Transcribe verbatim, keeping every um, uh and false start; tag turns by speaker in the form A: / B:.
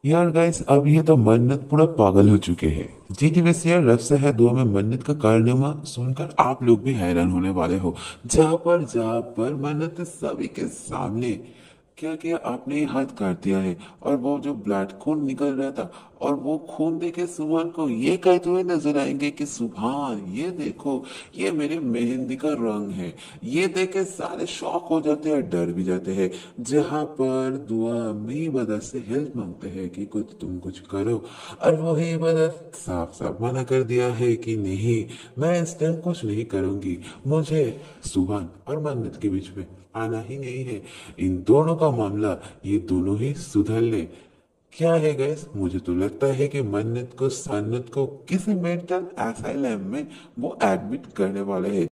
A: यार गाइस, अब ये तो मन्नत पूरा पागल हो चुके हैं। जी टी वैसे यार, रब से है दुआ में मन्नत का कारनामा सुनकर आप लोग भी हैरान होने वाले हो। जहाँ पर जहाँ पर मन्नत सभी के सामने क्या किया आपने, ही हाथ काट दिया है। और वो जो ब्लड खून निकल रहा था, और वो खून देखे सुभान को ये कहते हुए नजर आएंगे कि सुभान ये देखो, ये मेरे मेहंदी का रंग है। ये देखे सारे शॉक हो जाते हैं, डर भी जाते हैं। जहां पर दुआ में इबादत से हेल्प मांगते हैं कि कुछ तुम कुछ करो, और वही इबादत साफ साफ मना कर दिया है कि नहीं, मैं इस टाइम कुछ नहीं करूंगी। मुझे सुभान और मन्नत के बीच में आना ही नहीं है। इन दोनों का मामला ये दोनों ही सुधर ले। क्या है गैस, मुझे तो लगता है कि मन्नत को सन्नत को किसी मेंटल असाइलम में वो एडमिट करने वाले हैं।